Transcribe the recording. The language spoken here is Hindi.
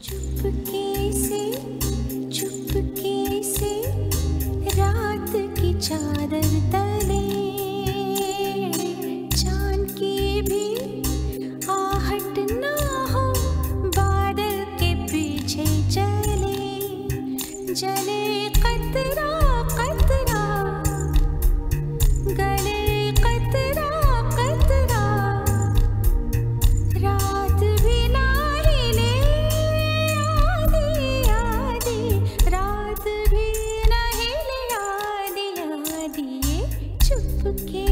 चुपके से रात की चादर तले चांद की भी आहट ना हो, बादल के पीछे जले कतरा कतरा, गले कतरा कतरा, रात भी ना हिले आधी आधी, रात भी ना हिले आधी आधी, चुपके